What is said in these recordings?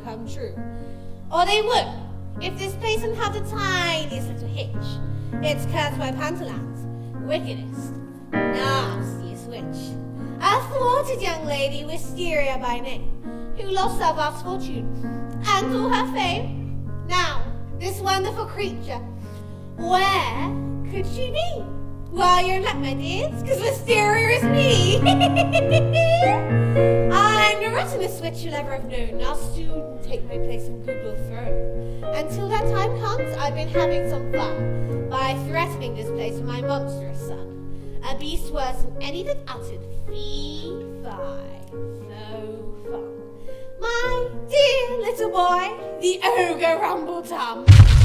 come true. Or they would, if this place hadn't had the tiniest little hitch. It's cursed by Pantalans, wickedest, nastiest witch. A thwarted young lady, Wisteria by name, who lost her vast fortune and all her fame. Now, this wonderful creature, where could she be? Well, you're not, my dears, because Wisteria is me. I'm the rottenest witch you'll ever have known. I'll soon take my place on Google throne. Until that time comes, I've been having some fun by threatening this place with my monstrous son. A beast worse than any that uttered fee-fi. So fun. My dear little boy, the Ogre Rumbletum.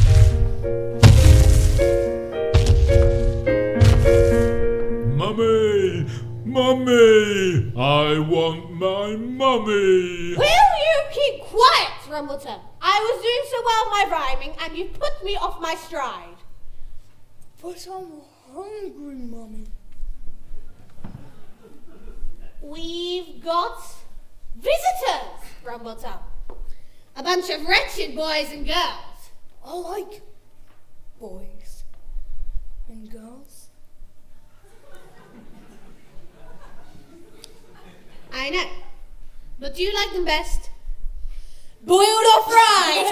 Mummy! Mummy! I want my mummy! Will you keep quiet, Rumbletum? I was doing so well in my rhyming, and you put me off my stride. But I'm hungry, Mummy. We've got visitors, Rumbletum. A bunch of wretched boys and girls. I like boys and girls. I know. But do you like them best? Boiled or fried?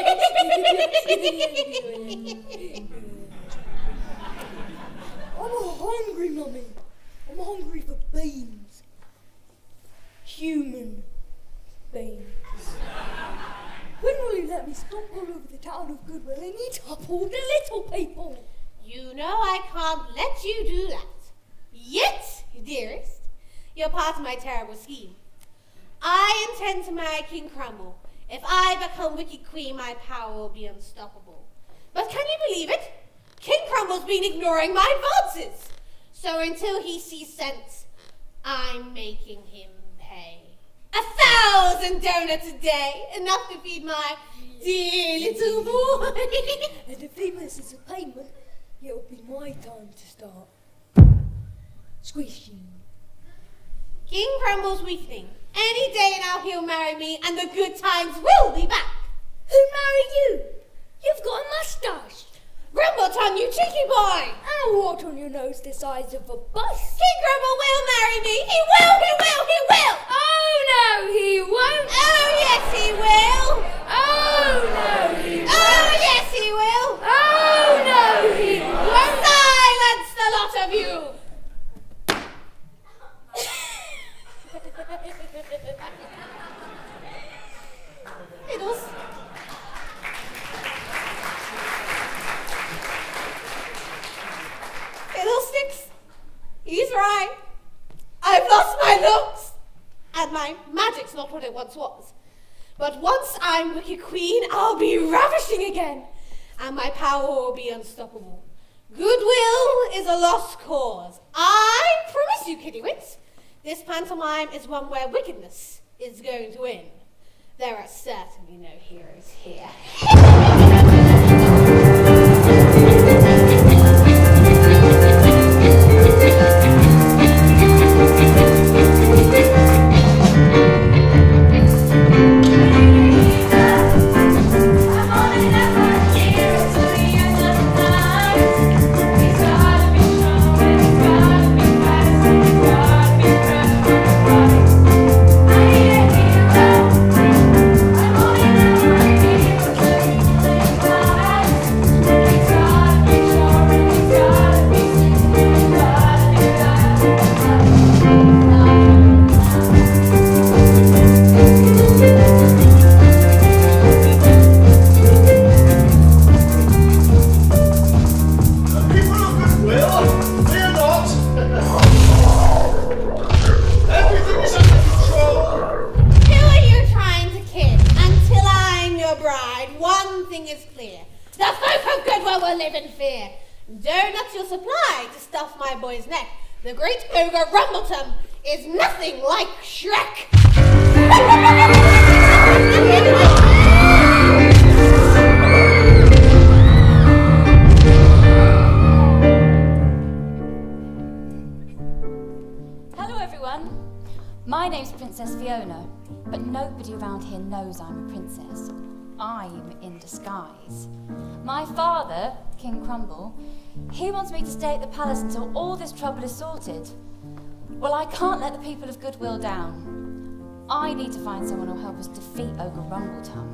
I'm hungry, Mummy. I'm hungry for beans. Human beans. When will you let me stomp all over the town of Goodwill and eat up all the little people? You know I can't let you do that. Yet, dearest, you're part of my terrible scheme. I intend to marry King Crumble. If I become Wicked Queen, my power will be unstoppable. But can you believe it? King Crumble's been ignoring my advances. So until he sees sense, I'm making him pay. 1,000 donuts a day, enough to feed my dear little boy. And if he misses a payment, it'll be my time to start squishing. King Crumble's weakening. Any day now he'll marry me, and the good times will be back. Who married you? You've got a moustache. Rumbleton, you cheeky boy! And a wart on your nose the size of a bus. King Crumble will marry me. He will, he will, he will! Oh, no, he won't. Oh, yes, he will! Oh, no, he won't. Oh, yes, he will! Oh, no, he won't. Silence, the lot of you! Fiddles. Fiddlesticks. He's right. I've lost my looks. And my magic's not what it once was. But once I'm Wicked Queen, I'll be ravishing again. And my power will be unstoppable. Goodwill is a lost cause. I promise you, Kittywits, this pantomime is one where wickedness is going to win. There are certainly no heroes here. Donuts you'll supply to stuff my boy's neck. The great ogre Rumbletum is nothing like Shrek. Hello everyone. My name's Princess Fiona, but nobody around here knows I'm a princess. I'm in disguise. My father, King Crumble, he wants me to stay at the palace until all this trouble is sorted. Well, I can't let the people of Goodwill down. I need to find someone who'll help us defeat Ogre Rumbletongue.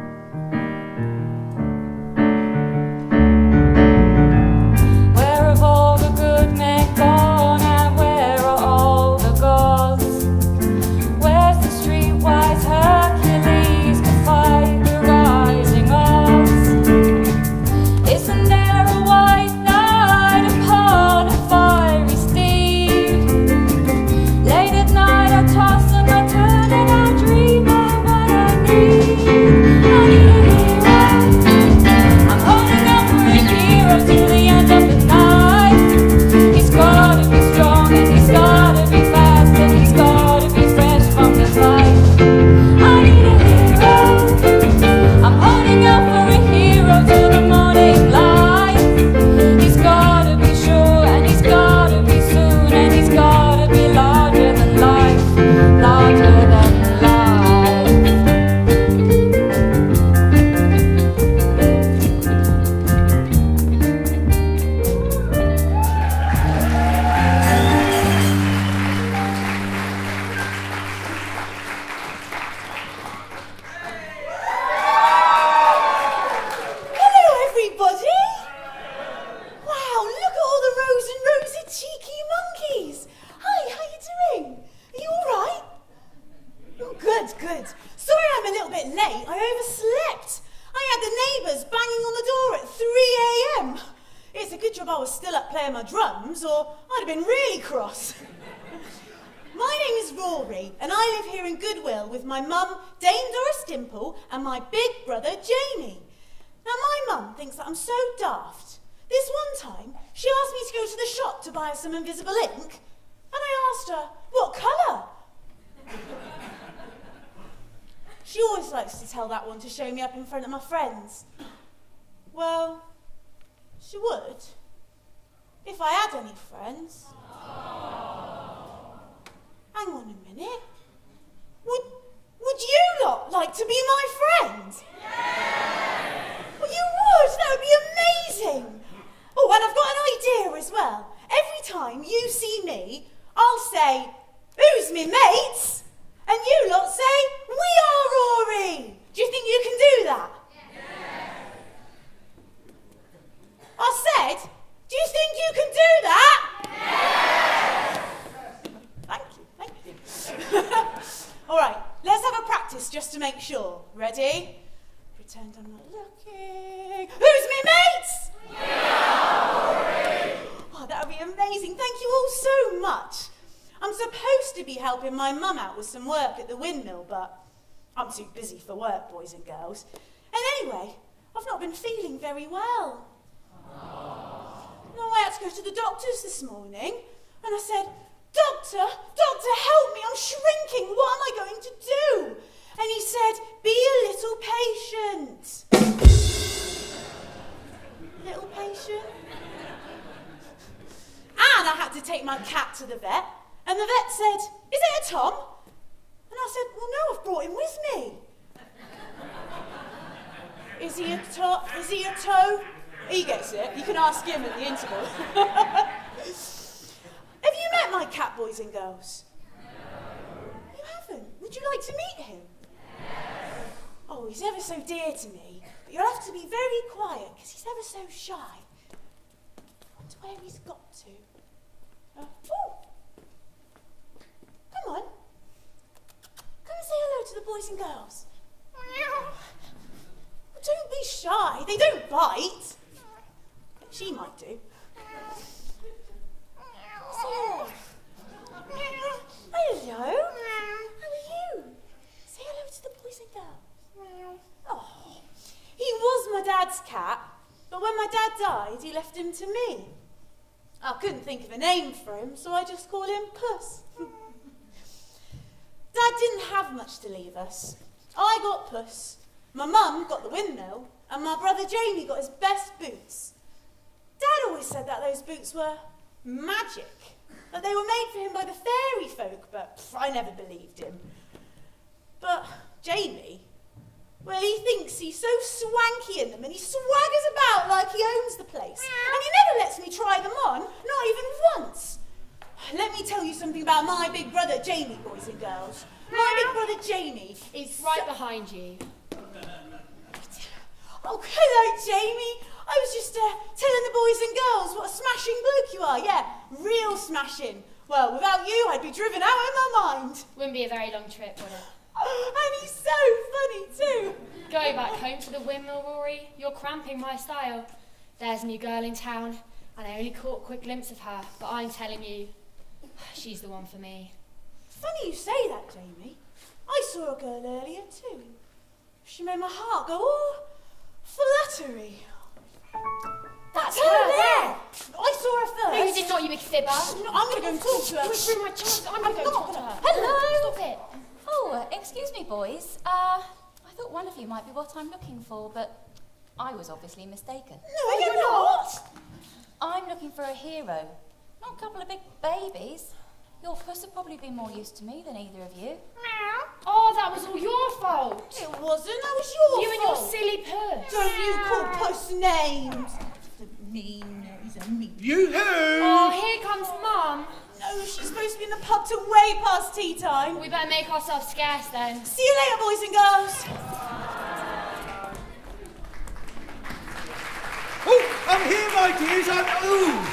Where have all the good men gone, and where are all the gods? Where's the streetwise Hercules to fight the rising odds? Isn't there a white knight upon a fiery steed? Late at night I toss and I turn and I dream of what I need. I need a hero. I'm holding up for a hero till the end of the night. He's gotta be strong and he's gotta be fast and he's gotta be fresh from the fight. I need a hero. I'm holding up for a hero till the morning light. He's gotta be sure and he's gotta be soon and he's gotta be larger than life, larger than life. Hello, everybody! Wow, look at all the rows and rows of cheeky monkeys. Hi, how you doing? Are you all right? Oh, good, good. Sorry I'm a little bit late. I overslept. I had the neighbours banging on the door at 3 a.m. It's a good job I was still up playing my drums, or I'd have been really cross. My name is Rory, and I live here in Goodwill with my mum, Dame Doris Dimple, and my big brother, Jamie. Now, my mum thinks that I'm so daft. This one time, she asked me to go to the shop to buy some invisible ink, and I asked her, what colour? She always likes to tell that one to show me up in front of my friends. Well, she would, if I had any friends. Hang on a minute. Would you lot like to be my friend? Well, you would. That would be amazing. Oh, and I've got an idea as well. Every time you see me, I'll say, "Who's me mates?" And you lot say, "We are Rory." Do you think you can do that? I said, do you think you can do that? Thank you. All right, let's have a practice just to make sure. Ready? Pretend I'm not looking. Who's me mates? Oh, that would be amazing. Thank you all so much. I'm supposed to be helping my mum out with some work at the windmill, but I'm too busy for work, boys and girls. And anyway, I've not been feeling very well. No, I had to go to the doctor's this morning, and I said, Doctor, help me, I'm shrinking, what am I going to do? And he said, be a little patient. Little patient? And I had to take my cat to the vet, and the vet said, is it a Tom? And I said, well, no, I've brought him with me. Is he a toe? He gets it. You can ask him at the interval. Have you met my cat, boys and girls? No. You haven't? Would you like to meet him? Yes. Oh, he's ever so dear to me, but you'll have to be very quiet because he's ever so shy. I wonder where he's got to. Oh. Come on. Come and say hello to the boys and girls. Well, don't be shy. They don't bite. She might do. Hello. Hello. How are you? Say hello to the boys and girls. Oh, he was my dad's cat, but when my dad died, he left him to me. I couldn't think of a name for him, so I just called him Puss. Dad didn't have much to leave us. I got Puss, my mum got the windmill, and my brother Jamie got his best boots. Dad always said that those boots were magic, that they were made for him by the fairy folk, but I never believed him. But Jamie? Well, he thinks he's so swanky in them and he swaggers about like he owns the place. And he never lets me try them on, not even once. Let me tell you something about my big brother Jamie, boys and girls. My big brother Jamie is... Right behind you. Oh, hello, Jamie. I was just telling the boys and girls what a smashing bloke you are. Yeah, real smashing. Well, without you, I'd be driven out of my mind. Wouldn't be a very long trip, would it? And he's so funny too. Go back home to the windmill, Rory. You're cramping my style. There's a new girl in town, and I only caught a quick glimpse of her, but I'm telling you, she's the one for me. Funny you say that, Jamie. I saw a girl earlier too. She made my heart go all fluttery. That's her there. I saw her No, you first. did not, you big fibber. No, I'm going to go and talk to her. You threw my chance. I'm going to go and talk to her. Hello. Stop it. Oh, excuse me, boys. I thought one of you might be what I'm looking for, but I was obviously mistaken. No, you're not. I'm looking for a hero, not a couple of big babies. Your puss would probably be more used to me than either of you. Oh, that was all your fault. It wasn't. That was your You and your fault. silly puss. Don't you call puss names. Mean. He's a mean. Yoo-hoo! Oh, here comes Mum. No, she's supposed to be in the pub till way past tea time. We better make ourselves scarce then. See you later, boys and girls. Oh, I'm here, my dears.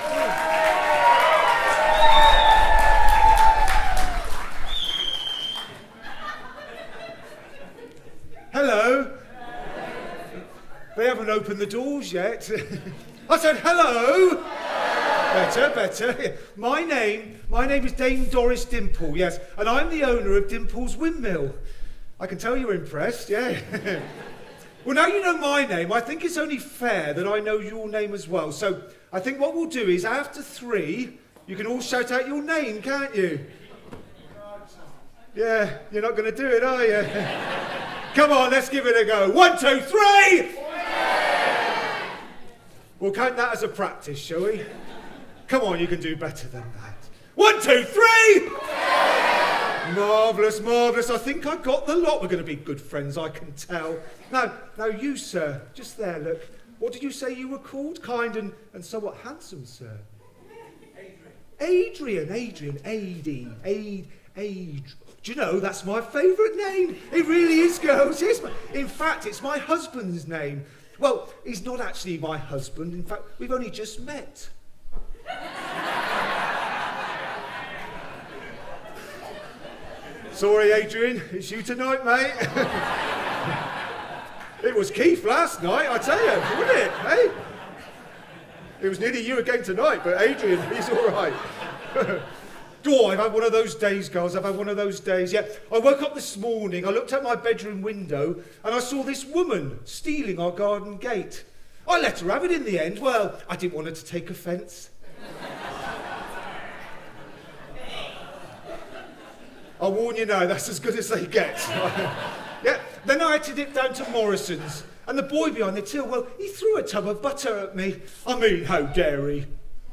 Hello. They haven't opened the doors yet. I said hello. Better. My name is Dame Doris Dimple, yes, and I'm the owner of Dimple's Windmill. I can tell you're impressed, yeah. Well, now you know my name, I think it's only fair that I know your name as well. So I think what we'll do is, after 3, you can all shout out your name, can't you? Yeah, you're not going to do it, are you? Come on, let's give it a go. 1, 2, 3! We'll count that as a practice, shall we? Come on, you can do better than that. 1, 2, 3! Marvellous, marvellous. I think I got the lot. We're going to be good friends, I can tell. Now you, sir, just there, look. What did you say you were called? Kind and somewhat handsome, sir. Adrian. Do you know, that's my favourite name. It really is, girls. In fact, it's my husband's name. Well, he's not actually my husband. In fact, we've only just met. Sorry, Adrian, it's you tonight, mate. It was Keith last night, I tell you, wasn't it, eh? It was nearly you again tonight, but Adrian, he's all right. Oh, I've had one of those days, girls, I've had one of those days, yeah. I woke up this morning, I looked out my bedroom window, and I saw this woman stealing our garden gate. I let her have it in the end. Well, I didn't want her to take offence. I'll warn you now, that's as good as they get. Yeah. Then I had to dip down to Morrison's, and the boy behind the till, well, he threw a tub of butter at me. I mean, how dare he?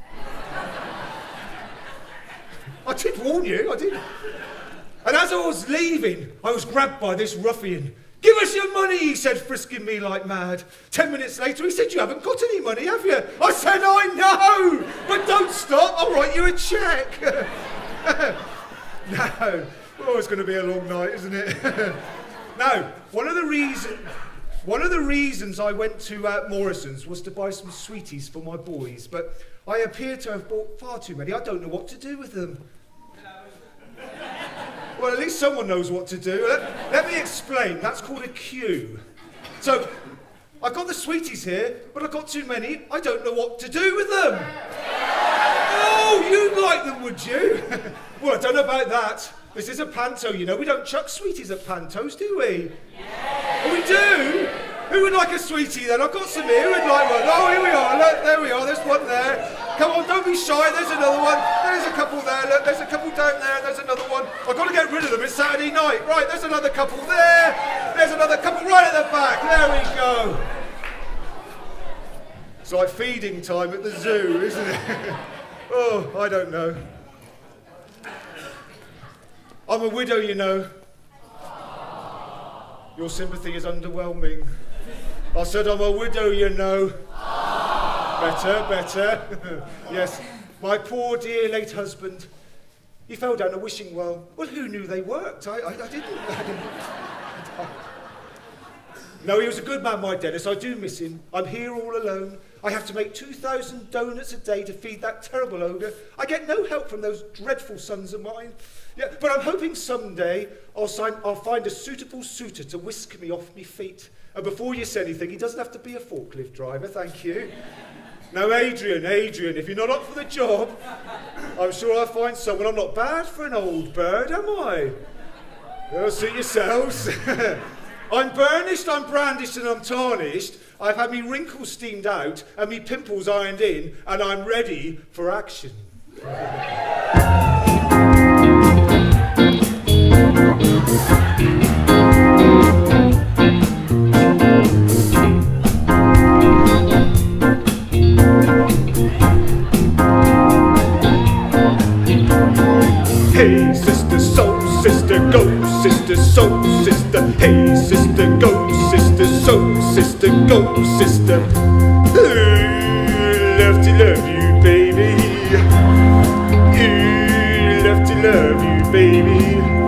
I did warn you, I did. And as I was leaving, I was grabbed by this ruffian. Give us your money, he said, frisking me like mad. 10 minutes later, he said, you haven't got any money, have you? I said, I know, but don't stop, I'll write you a cheque. No, oh, it's going to be a long night, isn't it? Now, one of the reasons I went to Morrison's was to buy some sweeties for my boys, but I appear to have bought far too many. I don't know what to do with them. Well, at least someone knows what to do. Let me explain. That's called a queue. So, I've got the sweeties here, but I've got too many. I don't know what to do with them. Oh, you'd like them, would you? Well, I don't know about that. This is a panto, you know. We don't chuck sweeties at pantos, do we? Yeah. Oh, we do? Who would like a sweetie then? I've got some here. Who would like one? Oh, here we are. Look, there we are. There's one there. Come on, don't be shy. There's another one. There's a couple there. Look, there's a couple down there. There's another one. I've got to get rid of them. It's Saturday night. Right, there's another couple there. There's another couple right at the back. There we go. It's like feeding time at the zoo, isn't it? Oh, I don't know. I'm a widow, you know. Your sympathy is underwhelming. I said I'm a widow, you know. Better. Yes, my poor dear late husband. He fell down a wishing well. Well, who knew they worked? I didn't. No, he was a good man, my Dennis. I do miss him. I'm here all alone. I have to make 2,000 donuts a day to feed that terrible ogre. I get no help from those dreadful sons of mine. Yeah, but I'm hoping someday I'll find a suitable suitor to whisk me off me feet. And before you say anything, he doesn't have to be a forklift driver, thank you. Now, Adrian, if you're not up for the job, I'm sure I'll find someone. I'm not bad for an old bird, am I? You'll see yourselves. I'm burnished, I'm brandished, and I'm tarnished. I've had me wrinkles steamed out and me pimples ironed in, and I'm ready for action. Hey, sister, soul, sister, go, sister, soul, sister. Hey, sister, go, sister, soul, sister, go, sister. Love to love you, baby. Love to love you, baby.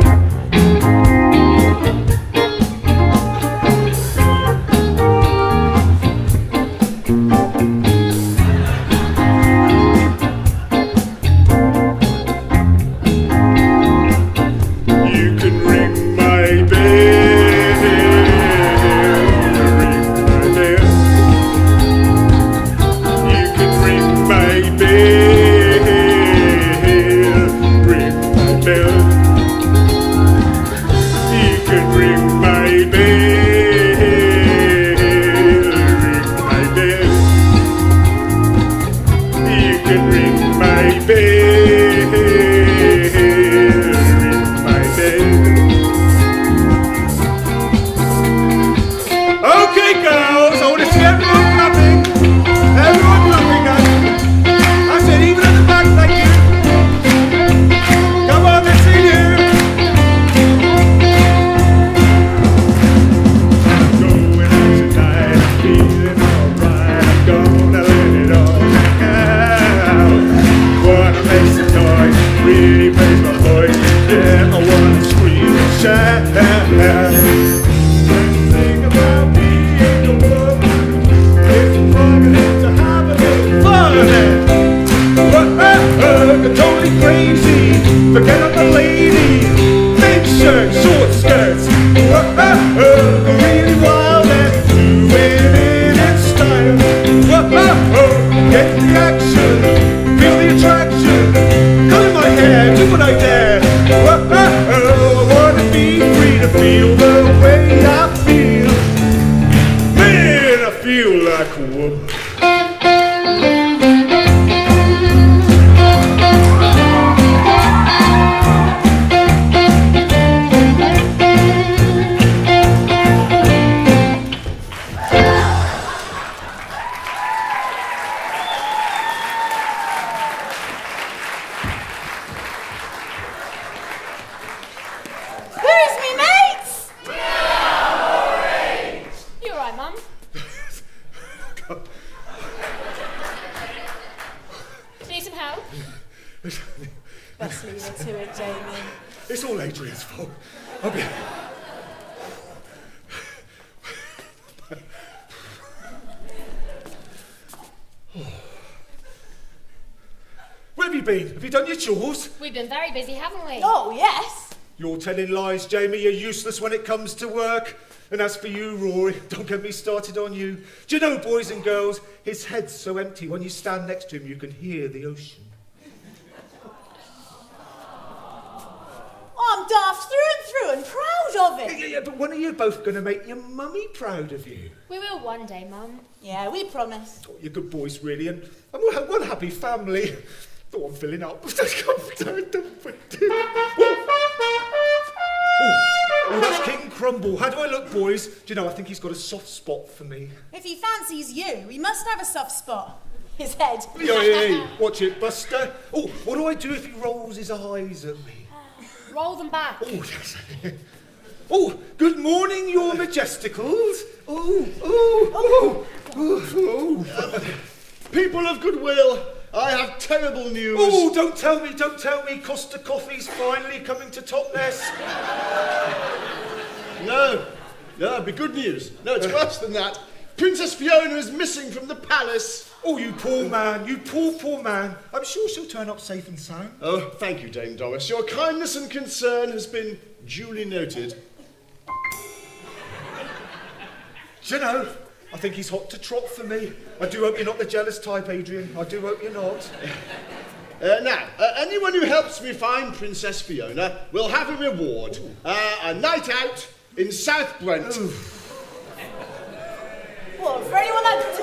Best leave it to it, Jamie. It's all Adrian's fault. I'll be... Where have you been? Have you done your chores? We've been very busy, haven't we? Oh, yes. You're telling lies, Jamie. You're useless when it comes to work. And as for you, Rory, don't get me started on you. Do you know, boys and girls, his head's so empty, when you stand next to him, you can hear the ocean. I'm daft through and proud of it. Yeah, but when are you both going to make your mummy proud of you? We will one day, Mum. Yeah, we promise. Oh, you're good boys, really, and we're one happy family. Oh, I'm filling up. Oh, that's King Crumble. How do I look, boys? Do you know, I think he's got a soft spot for me. If he fancies you, he must have a soft spot. His head. Hey, watch it, Buster. Oh, what do I do if he rolls his eyes at me? Roll them back. Oh, yes. Oh, good morning, your majesticals. People of goodwill, I have terrible news. Oh, don't tell me. Costa Coffee's finally coming to Totnes. No, it'd be good news. No, it's worse than that. Princess Fiona is missing from the palace. Oh, you poor man, you poor man. I'm sure she'll turn up safe and sound. Oh, thank you, Dame Doris. Your kindness and concern has been duly noted. Do you know, I think he's hot to trot for me. I do hope you're not the jealous type, Adrian. I do hope you're not. Now, anyone who helps me find Princess Fiona will have a reward. A night out in South Brent. What, for anyone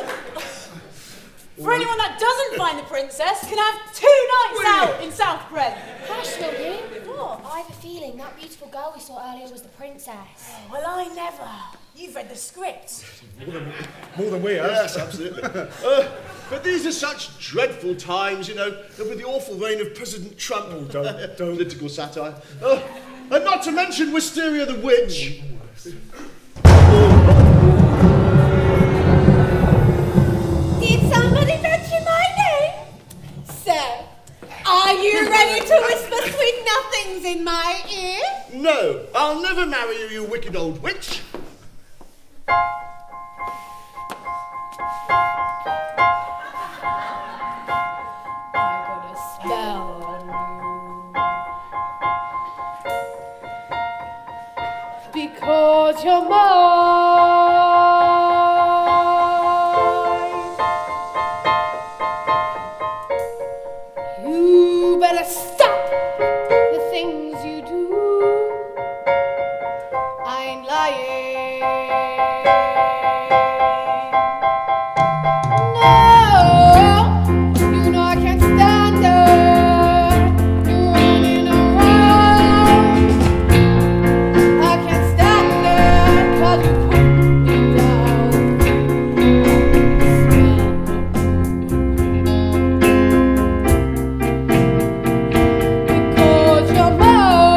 that doesn't find the princess can have 2 nights out in South Brent. Hush, will you? What? I have a feeling that beautiful girl we saw earlier was the princess. Well, I never. You've read the script. More than we have. Yes, absolutely. But these are such dreadful times, you know, with the awful reign of President Trump. Oh, don't. Political satire. And not to mention Wisteria the Witch. Did somebody mention my name? So, are you ready to whisper sweet nothings in my ear? No, I'll never marry you, you wicked old witch. I got a spell on you. Because you're mine. You better stop the things you do. I ain't lying. No, you know I can't stand it. You're running around. I can't stand it 'cause you put me down. Because you're mine.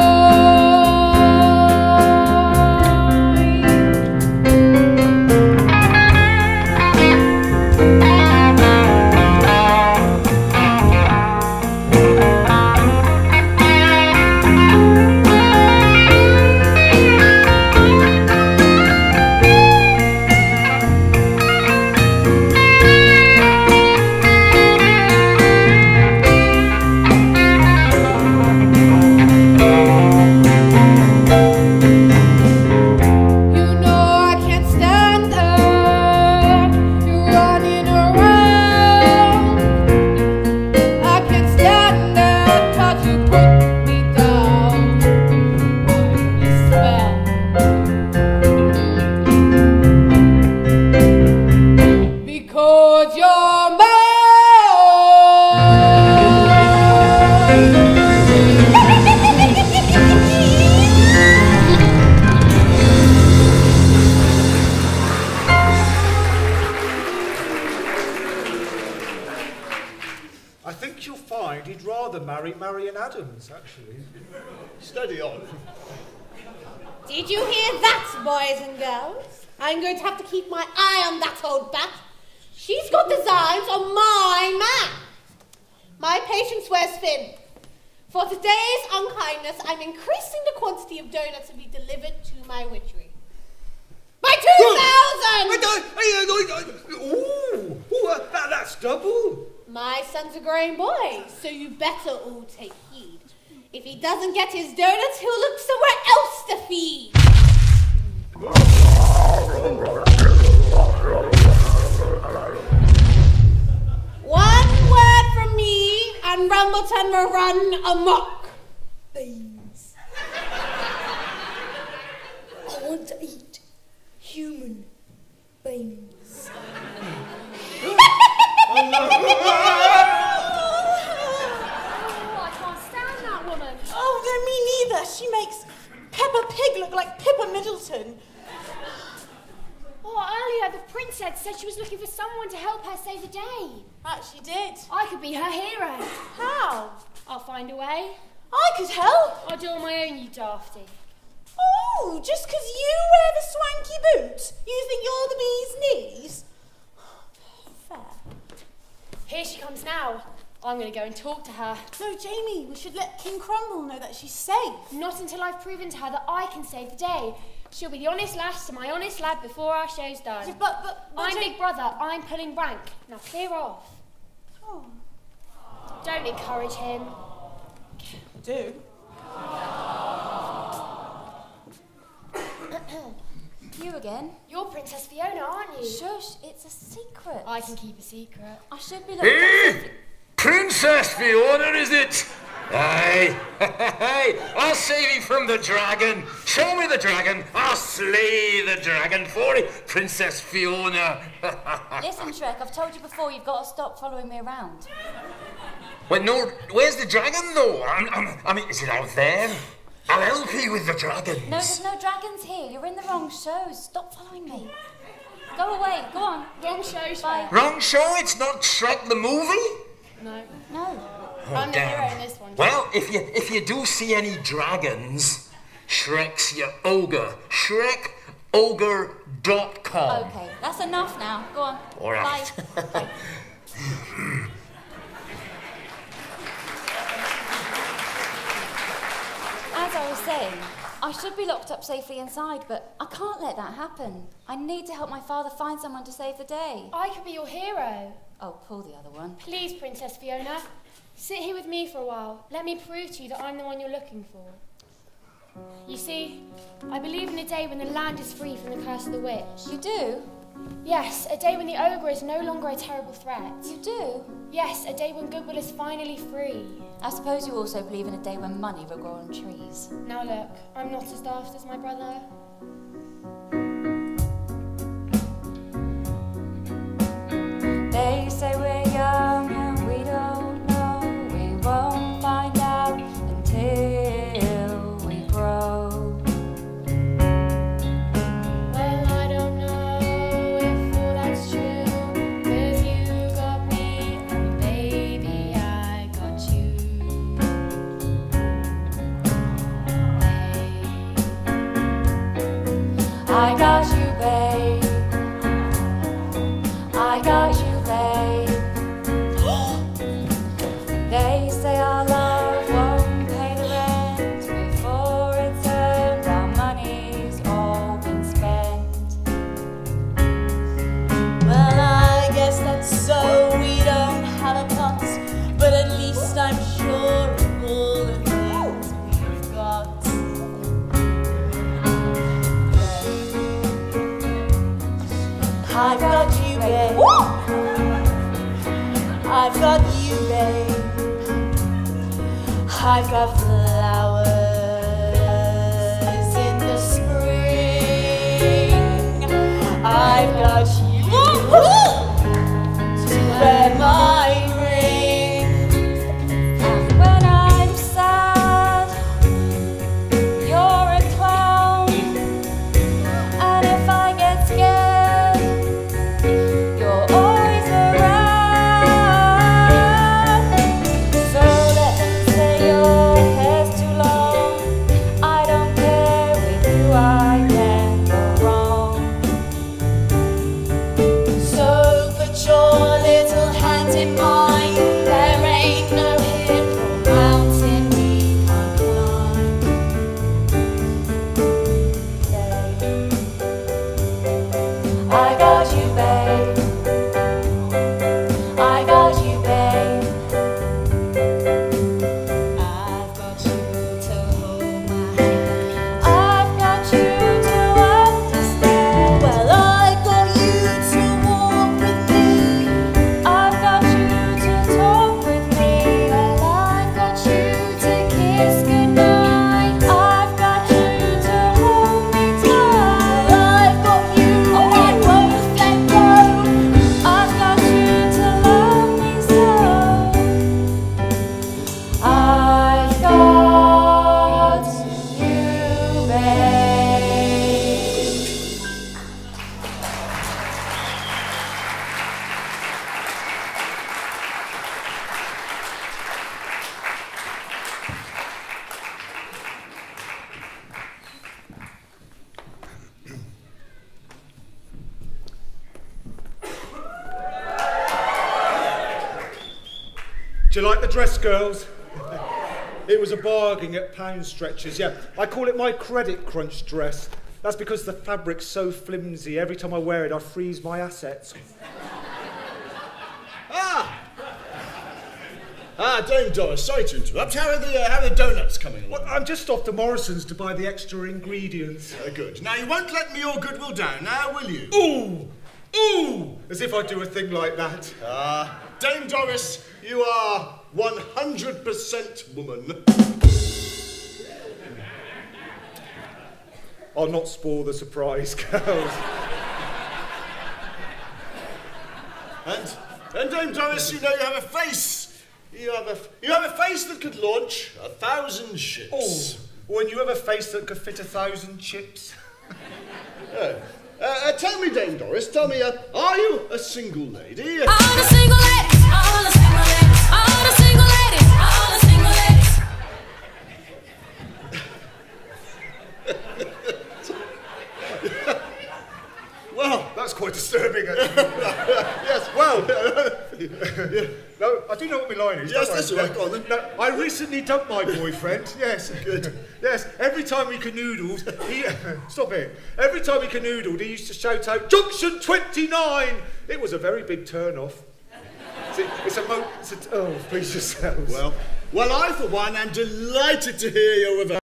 You know I can't stand it. You're running around. I can't stand it 'cause you put me down. I'm a spell. Because you're mine. I think you'll find he'd rather marry Marion Adams, actually. Steady on. Did you hear that, boys and girls? I'm going to have to keep my eye on that old bat. She's got designs on my man. My patient swears thin. For today's unkindness, I'm increasing the quantity of donuts to be delivered to my witchery. By 2,000! That's double. My son's a growing boy, so you better all take heed. If he doesn't get his donuts, he'll look somewhere else to feed. One word from me, and Rumbleton will run amok. Beans. I want to eat human beans. Oh, I can't stand that woman. Oh, no, me neither. She makes Peppa Pig look like Pippa Middleton. Oh, earlier the princess said she was looking for someone to help her save the day. She did. I could be her hero. How? I'll find a way. I could help. I'll do it on my own, you dafty. Oh, just 'cause you wear the swanky boots, you think you're the bee's knees? Fair. Here she comes now. I'm going to go and talk to her. No, Jamie, we should let King Crumble know that she's safe. Not until I've proven to her that I can save the day. She'll be the honest lass to my honest lad before our show's done. Yeah, but I'm Big Brother. I'm pulling rank. Now clear off. Oh. Don't encourage him. Do? You again? You're Princess Fiona, aren't you? Shush, it's a secret. I can keep a secret. I should be looking Hey! Princess Fiona, is it? Aye. Hey, I'll save you from the dragon. Show me the dragon. I'll slay the dragon for you, Princess Fiona. Listen, Shrek, I've told you before you've got to stop following me around. Well, no, where's the dragon, though? I mean, is it out there? I'll help you with the dragons. No, there's no dragons here. You're in the wrong show. Stop following me. Go away. Go on. Wrong show, Shrek. Bye. Wrong show? It's not Shrek the movie? No. No. I'm the hero in this one. Well, if you do see any dragons, Shrek's your ogre. ShrekOgre.com. Okay, that's enough now. Go on. All right. Bye. As I was saying, I should be locked up safely inside, but I can't let that happen. I need to help my father find someone to save the day. I could be your hero. Oh, pull the other one. Please, Princess Fiona. Sit here with me for a while. Let me prove to you that I'm the one you're looking for. You see, I believe in a day when the land is free from the curse of the witch. You do? Yes, a day when the ogre is no longer a terrible threat. You do? Yes, a day when Goodwill is finally free. I suppose you also believe in a day when money will grow on trees. Now look, I'm not as daft as my brother. They say we're young and we don't know. We won't find out until we grow. Well, I don't know if all that's true, 'cause you got me and baby I got you. I got you, babe. I got you, babe. They say our love won't pay the rent before it's earned. Our money's all been spent. Well, I guess that's so we don't have a pot, but at least I'm sure of all the things we've got. I've got you, babe. I've got you, babe. I've got flowers in the spring. I've got you to wear my ring. And when I'm sad, you're a clown. And if I get scared, you're always around. So let them say your hair's too long. I don't care, with you I can go wrong. So put your little hand in mine. There ain't no hill or mountain we can't climb. I got you, babe. I got you, babe. I've got you to hold my hand. I've got you to understand. Well, I got you to walk with me. I've got you Do you like the dress, girls? It was a bargain at Pound Stretchers, yeah. I call it my credit crunch dress. That's because the fabric's so flimsy, every time I wear it I freeze my assets. Dame Doris, sorry to interrupt. How are the donuts coming along? Well, I'm just off to Morrison's to buy the extra ingredients. Good. Now, you won't let me your goodwill down, now, will you? Ooh! Ooh! As if I do a thing like that. Dame Doris, you are 100% woman. I'll not spoil the surprise, girls. And Dame Doris, you know you have a face. You have a face that could launch 1,000 ships. Oh, when you have a face that could fit 1,000 chips. Tell me, Dame Doris, are you a single lady? All the single ladies, all the single ladies, all the single ladies, all the single ladies. Well, that's quite disturbing, actually. Yes, well, no, I do know what my line is. Yes, don't that's I? all right, go on then. No, I recently dumped my boyfriend, yes. Good. Yes, every time we canoodled, stop it. Every time we canoodled, he used to shout out, Junction 29! It was a very big turn-off. Oh, please yourselves. Well, I, for one, am delighted to hear you're of